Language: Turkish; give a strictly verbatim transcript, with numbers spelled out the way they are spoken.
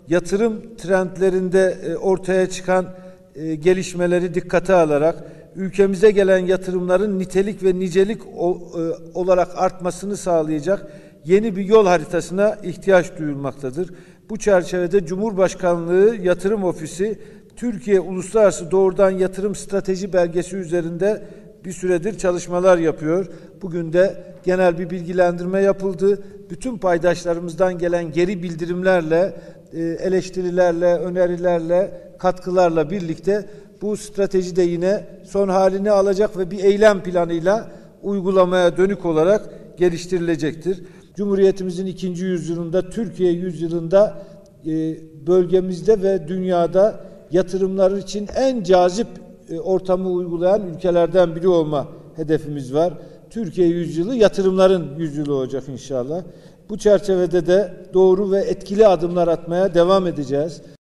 yatırım trendlerinde e, ortaya çıkan e, gelişmeleri dikkate alarak ülkemize gelen yatırımların nitelik ve nicelik o, e, olarak artmasını sağlayacak yeni bir yol haritasına ihtiyaç duyulmaktadır. Bu çerçevede Cumhurbaşkanlığı Yatırım Ofisi Türkiye Uluslararası Doğrudan Yatırım Strateji Belgesi üzerinde bir süredir çalışmalar yapıyor. Bugün de genel bir bilgilendirme yapıldı. Bütün paydaşlarımızdan gelen geri bildirimlerle, eleştirilerle, önerilerle, katkılarla birlikte bu strateji de yine son halini alacak ve bir eylem planıyla uygulamaya dönük olarak geliştirilecektir. Cumhuriyetimizin ikinci yüzyılında, Türkiye yüzyılında bölgemizde ve dünyada yatırımlar için en cazip ortamı uygulayan ülkelerden biri olma hedefimiz var. Türkiye yüzyılı yatırımların yüzyılı olacak inşallah. Bu çerçevede de doğru ve etkili adımlar atmaya devam edeceğiz.